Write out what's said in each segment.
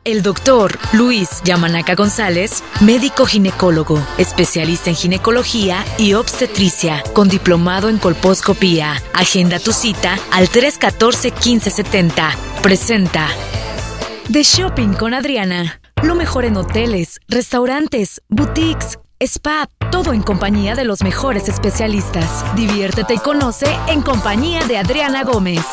El doctor Luis Yamanaka González, médico ginecólogo, especialista en ginecología y obstetricia, con diplomado en colposcopía. Agenda tu cita al 314-1570. Presenta The Shopping con Adriana. Lo mejor en hoteles, restaurantes, boutiques, spa, todo en compañía de los mejores especialistas. Diviértete y conoce en compañía de Adriana Gómez.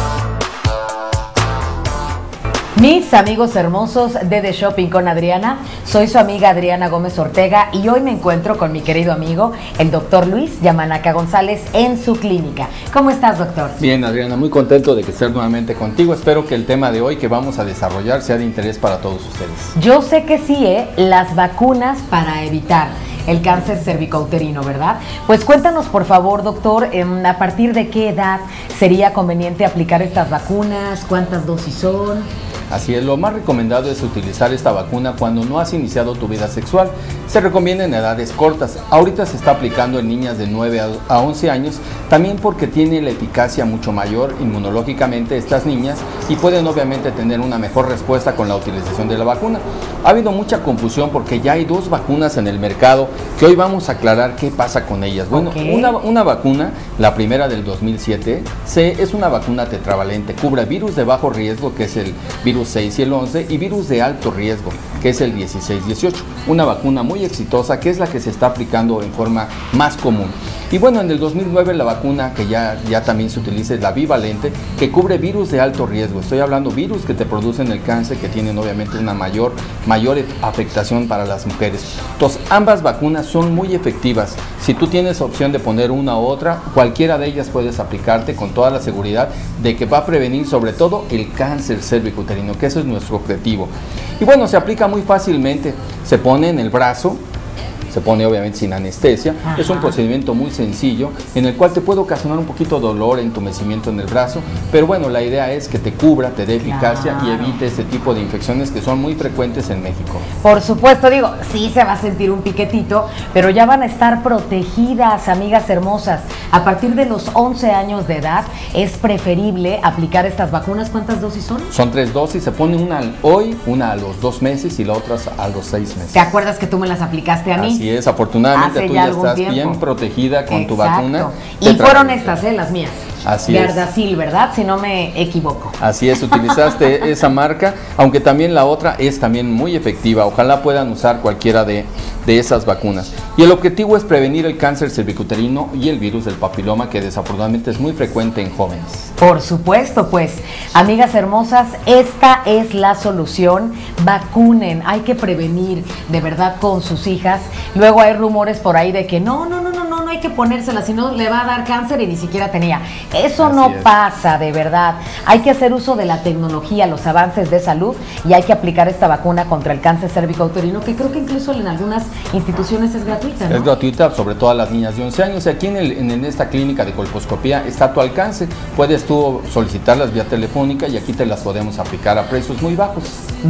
Mis amigos hermosos de The Shopping con Adriana, soy su amiga Adriana Gómez Ortega y hoy me encuentro con mi querido amigo, el doctor Luis Yamanaka González, en su clínica. ¿Cómo estás, doctor? Bien, Adriana, muy contento de que esté nuevamente contigo. Espero que el tema de hoy que vamos a desarrollar sea de interés para todos ustedes. Yo sé que sí, las vacunas para evitar el cáncer cervicouterino, ¿verdad? Pues cuéntanos, por favor, doctor, a partir de qué edad sería conveniente aplicar estas vacunas, cuántas dosis son. Así es, lo más recomendado es utilizar esta vacuna cuando no has iniciado tu vida sexual. Se recomienda en edades cortas. Ahorita se está aplicando en niñas de 9 a 11 años, también porque tiene la eficacia mucho mayor inmunológicamente estas niñas y pueden obviamente tener una mejor respuesta con la utilización de la vacuna. Ha habido mucha confusión porque ya hay dos vacunas en el mercado que hoy vamos a aclarar qué pasa con ellas. Bueno, una vacuna, la primera del 2007, es una vacuna tetravalente, cubre virus de bajo riesgo, que es el virus 6 y el 11, y virus de alto riesgo, que es el 16-18. Una vacuna muy exitosa que es la que se está aplicando en forma más común. Y bueno, en el 2009 la vacuna que ya también se utiliza es la bivalente, que cubre virus de alto riesgo. Estoy hablando virus que te producen el cáncer, que tienen obviamente una mayor afectación para las mujeres. Entonces, ambas vacunas son muy efectivas. Si tú tienes opción de poner una u otra, cualquiera de ellas puedes aplicarte con toda la seguridad de que va a prevenir sobre todo el cáncer cervicouterino, que ese es nuestro objetivo. Y bueno, se aplica muy fácilmente, se pone en el brazo, se pone obviamente sin anestesia. Ajá. Es un procedimiento muy sencillo en el cual te puede ocasionar un poquito de dolor, entumecimiento en el brazo, pero bueno, la idea es que te cubra, te dé eficacia y evite este tipo de infecciones que son muy frecuentes en México. Por supuesto, digo, sí se va a sentir un piquetito, pero ya van a estar protegidas, amigas hermosas. A partir de los 11 años de edad es preferible aplicar estas vacunas. ¿Cuántas dosis son? Son 3 dosis, se pone una hoy, una a los 2 meses y la otra a los 6 meses. ¿Te acuerdas que tú me las aplicaste a mí? Así es, afortunadamente tú ya estás bien protegida con tu vacuna. Y fueron estas, las mías. Así es. Gardasil, ¿verdad? Si no me equivoco. Así es, utilizaste esa marca, aunque también la otra es también muy efectiva. Ojalá puedan usar cualquiera de esas vacunas. Y el objetivo es prevenir el cáncer cervicouterino y el virus del papiloma, que desafortunadamente es muy frecuente en jóvenes. Por supuesto, pues, amigas hermosas, esta es la solución. Vacunen, hay que prevenir de verdad con sus hijas. Luego hay rumores por ahí de que no hay que ponérsela, si no le va a dar cáncer y ni siquiera tenía. Eso no pasa, de verdad. Hay que hacer uso de la tecnología, los avances de salud, y hay que aplicar esta vacuna contra el cáncer cervicouterino, que creo que incluso en algunas instituciones es gratuita, ¿no? Es gratuita, sobre todo a las niñas de 11 años. Aquí en esta clínica de colposcopía está a tu alcance. Puedes tú solicitarlas vía telefónica y aquí te las podemos aplicar a precios muy bajos.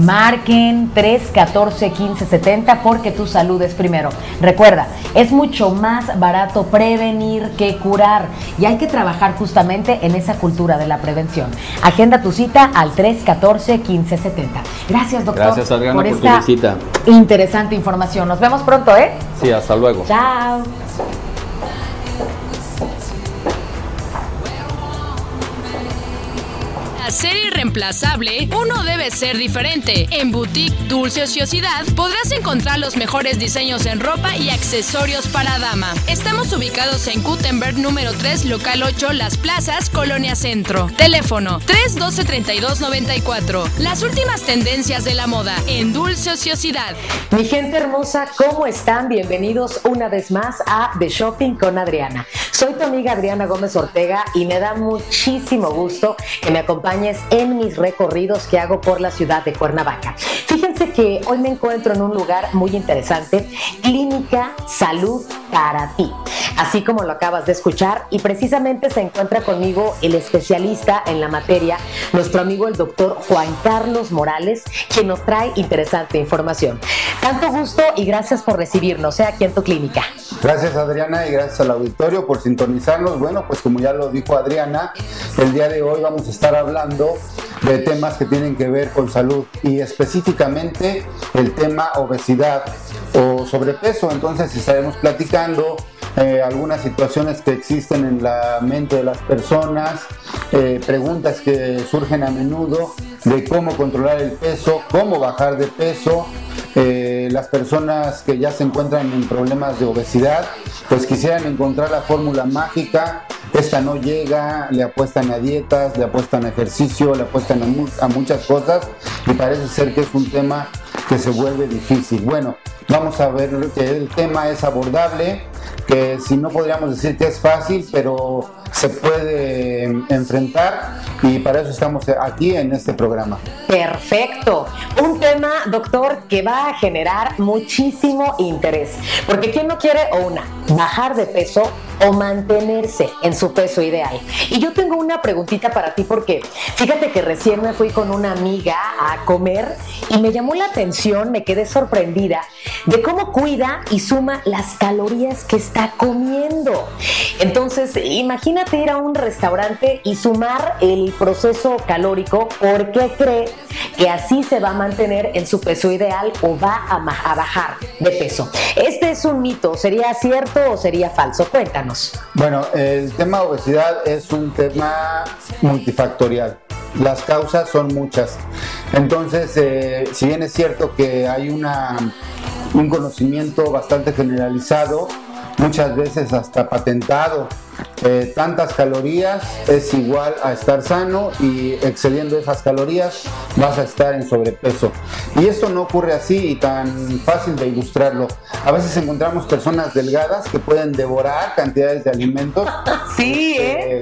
Marquen 314-1570 porque tu salud es primero. Recuerda, es mucho más barato prevenir que curar y hay que trabajar justamente en esa cultura de la prevención. Agenda tu cita al 314-1570. Gracias, doctor. Gracias, Adriana, por tu visita. Interesante información. Nos vemos pronto, ¿eh? Sí, hasta luego. Chao. Ser irreemplazable, uno debe ser diferente. En Boutique Dulce Ociosidad podrás encontrar los mejores diseños en ropa y accesorios para dama. Estamos ubicados en Gutenberg número 3, local 8, Las Plazas, Colonia Centro. Teléfono 312-3294. Las últimas tendencias de la moda en Dulce Ociosidad. Mi gente hermosa, ¿cómo están? Bienvenidos una vez más a The Shopping con Adriana. Soy tu amiga Adriana Gómez Ortega y me da muchísimo gusto que me acompañes en mis recorridos que hago por la ciudad de Cuernavaca. Fíjense que hoy me encuentro en un lugar muy interesante, Clínica Salud para ti, así como lo acabas de escuchar, y precisamente se encuentra conmigo el especialista en la materia, nuestro amigo el doctor Juan Carlos Morales, quien nos trae interesante información. Tanto gusto y gracias por recibirnos aquí en tu clínica. Gracias, Adriana, y gracias al auditorio por sintonizarnos. Bueno, pues como ya lo dijo Adriana, el día de hoy vamos a estar hablando de temas que tienen que ver con salud y específicamente el tema obesidad o sobrepeso. Entonces estaremos platicando algunas situaciones que existen en la mente de las personas, preguntas que surgen a menudo de cómo controlar el peso, cómo bajar de peso. Las personas que ya se encuentran en problemas de obesidad pues quisieran encontrar la fórmula mágica. Esta no llega, le apuestan a dietas, le apuestan a ejercicio, le apuestan a muchas cosas y parece ser que es un tema que se vuelve difícil. Bueno, vamos a ver que el tema es abordable, que si no podríamos decir que es fácil, pero se puede enfrentar y para eso estamos aquí en este programa. Perfecto. Un tema, doctor, que va a generar muchísimo interés. Porque ¿quién no quiere bajar de peso o mantenerse en su peso ideal? Y yo tengo una preguntita para ti porque fíjate que recién me fui con una amiga a comer y me llamó la atención, me quedé sorprendida de cómo cuida y suma las calorías que está comiendo. Entonces, imagínate ir a un restaurante y sumar el proceso calórico, porque cree que así se va a mantener en su peso ideal o va a bajar de peso. Este es un mito, ¿sería cierto o sería falso? Cuéntanos. Bueno, el tema obesidad es un tema multifactorial. Las causas son muchas. Entonces, si bien es cierto que hay un conocimiento bastante generalizado, muchas veces hasta patentado, tantas calorías es igual a estar sano y excediendo esas calorías vas a estar en sobrepeso. Y esto no ocurre así y tan fácil de ilustrarlo. A veces encontramos personas delgadas que pueden devorar cantidades de alimentos. Sí,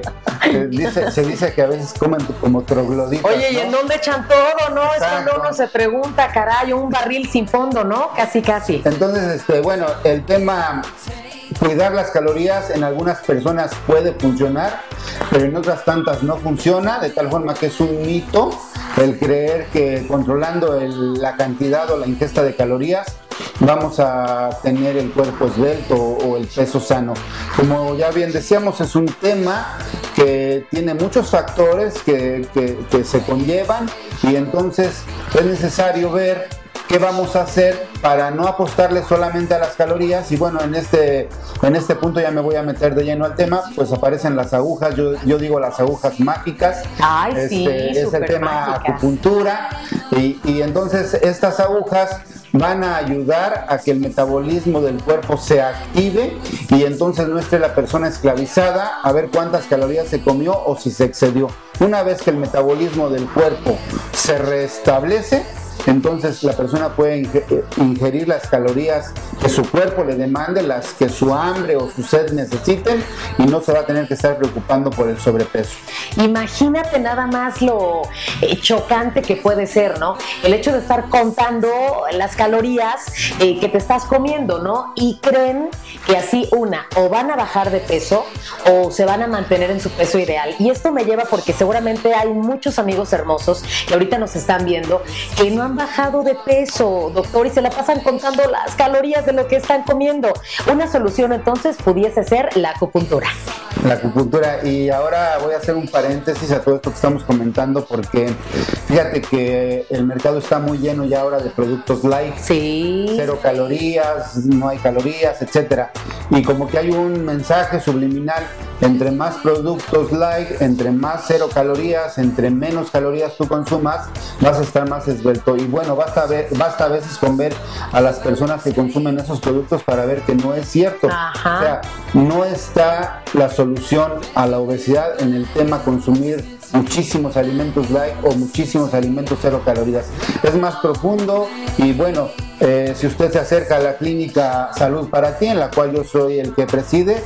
Se dice que a veces comen como trogloditas. Oye, ¿y en dónde echan todo, no? Exacto. Es cuando uno se pregunta, caray, un barril sin fondo, ¿no? Casi, casi. Entonces, bueno, el tema... Cuidar las calorías en algunas personas puede funcionar, pero en otras tantas no funciona, de tal forma que es un mito el creer que controlando la cantidad o la ingesta de calorías vamos a tener el cuerpo esbelto o el peso sano. Como ya bien decíamos, es un tema que tiene muchos factores que se conllevan y entonces es necesario ver qué vamos a hacer para no apostarle solamente a las calorías. Y bueno, en este punto ya me voy a meter de lleno al tema, pues aparecen las agujas, yo digo las agujas mágicas. Ay, sí, es el tema mágicas. Acupuntura y entonces estas agujas van a ayudar a que el metabolismo del cuerpo se active y entonces no esté la persona esclavizada a ver cuántas calorías se comió o si se excedió. Una vez que el metabolismo del cuerpo se restablece, entonces la persona puede ingerir las calorías que su cuerpo le demande, las que su hambre o su sed necesiten y no se va a tener que estar preocupando por el sobrepeso. Imagínate nada más lo chocante que puede ser, ¿no? El hecho de estar contando las calorías que te estás comiendo, ¿no? Y creen que así o van a bajar de peso o se van a mantener en su peso ideal. Y esto me lleva porque seguramente hay muchos amigos hermosos que ahorita nos están viendo que no han bajado de peso, doctor, y se la pasan contando las calorías de lo que están comiendo. Una solución entonces pudiese ser la acupuntura. La acupuntura, y ahora voy a hacer un paréntesis a todo esto que estamos comentando porque fíjate que el mercado está muy lleno ya ahora de productos light, sí, 0 calorías, no hay calorías, etcétera, y como que hay un mensaje subliminal: entre más productos light, entre más 0 calorías, entre menos calorías tú consumas, vas a estar más esbelto. Y bueno, basta a veces con ver a las personas que consumen esos productos para ver que no es cierto. Ajá. O sea, no está la solución a la obesidad en el tema consumir muchísimos alimentos light o muchísimos alimentos 0 calorías. Es más profundo y bueno, si usted se acerca a la clínica Salud para Ti, en la cual yo soy el que preside,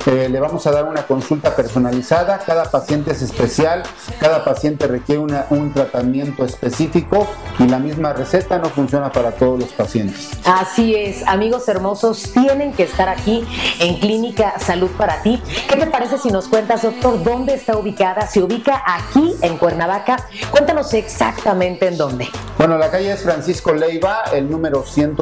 Le vamos a dar una consulta personalizada. Cada paciente es especial, cada paciente requiere un tratamiento específico y la misma receta no funciona para todos los pacientes. Así es, amigos hermosos, tienen que estar aquí en Clínica Salud para Ti. ¿Qué te parece si nos cuentas, doctor, dónde está ubicada? Se ubica aquí en Cuernavaca. Cuéntanos exactamente en dónde. Bueno, la calle es Francisco Leiva, el número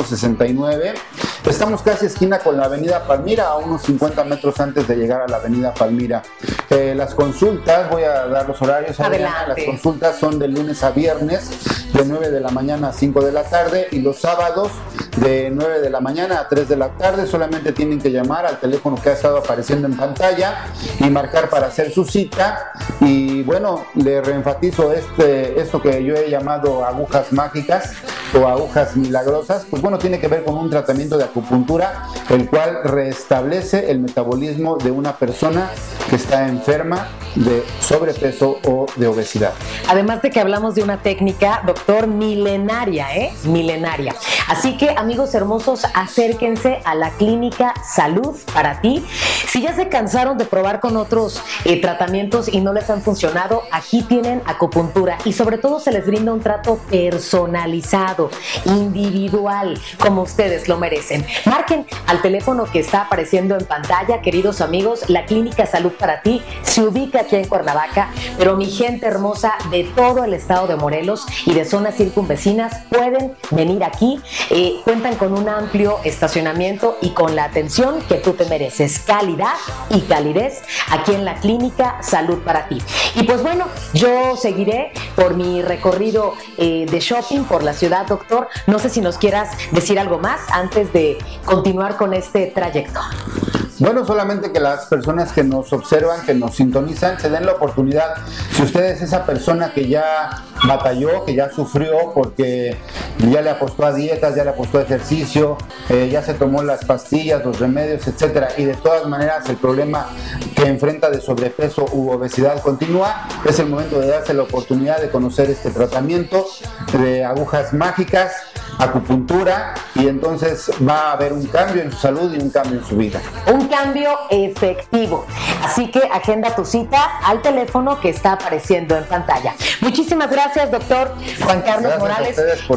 169. Estamos casi esquina con la avenida Palmira, a unos 50 metros antes de llegar a la avenida Palmira. Las consultas, voy a dar los horarios. Adriana, las consultas son de lunes a viernes, de 9 de la mañana a 5 de la tarde, y los sábados de 9 de la mañana a 3 de la tarde. Solamente tienen que llamar al teléfono que ha estado apareciendo en pantalla y marcar para hacer su cita. Y bueno, le reenfatizo esto que yo he llamado agujas mágicas o agujas milagrosas. Pues bueno, tiene que ver con un tratamiento de acupuntura, el cual restablece el metabolismo de una persona que está enferma de sobrepeso o de obesidad. Además de que hablamos de una técnica, doctor, milenaria, milenaria. Así que, amigos hermosos, acérquense a la Clínica Salud para Ti. Si ya se cansaron de probar con otros tratamientos y no les han funcionado, aquí tienen acupuntura y sobre todo se les brinda un trato personalizado, individual, como ustedes lo merecen. Marquen al teléfono que está apareciendo en pantalla, queridos amigos. La Clínica Salud para Ti se ubica aquí en Cuernavaca, pero mi gente hermosa de todo el estado de Morelos y de zonas circunvecinas pueden venir aquí. Cuentan con un amplio estacionamiento y con la atención que tú te mereces, calidad y calidez aquí en la Clínica Salud para Ti. Y pues bueno, yo seguiré por mi recorrido de shopping por la ciudad, doctor. No sé si nos quieras decir algo más antes de continuar con este trayecto. Bueno, solamente que las personas que nos observan, que nos sintonizan, se den la oportunidad. Si usted es esa persona que ya batalló, que ya sufrió porque ya le apostó a dietas, ya le apostó a ejercicio, ya se tomó las pastillas, los remedios, etcétera, y de todas maneras el problema que enfrenta de sobrepeso u obesidad continúa, es el momento de darse la oportunidad de conocer este tratamiento de agujas mágicas, acupuntura, y entonces va a haber un cambio en su salud y un cambio en su vida. Un cambio efectivo. Así que agenda tu cita al teléfono que está apareciendo en pantalla. Muchísimas gracias, doctor Juan Carlos Morales.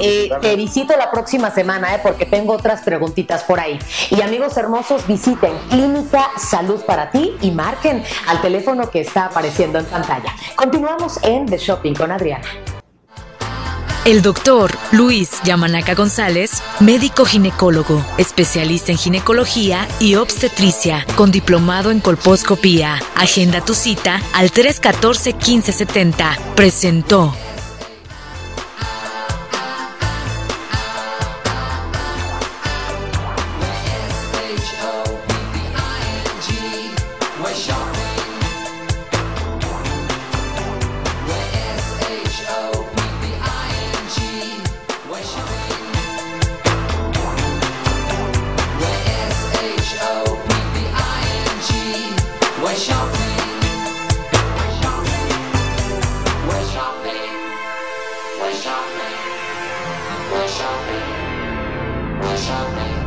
Te visito la próxima semana, porque tengo otras preguntitas por ahí. Y amigos hermosos, visiten Clínica Salud para Ti y marquen al teléfono que está apareciendo en pantalla. Continuamos en The Shopping con Adriana. El doctor Luis Yamanaka González, médico ginecólogo, especialista en ginecología y obstetricia, con diplomado en colposcopía. Agenda tu cita al 314-1570. Presentó. We're shopping.